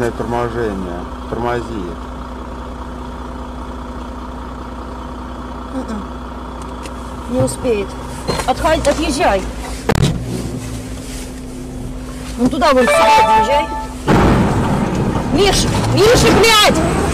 Неправильное торможение. Тормози. Не успеет. Отъезжай. Ну туда вон сюда подъезжай. Миша, блядь!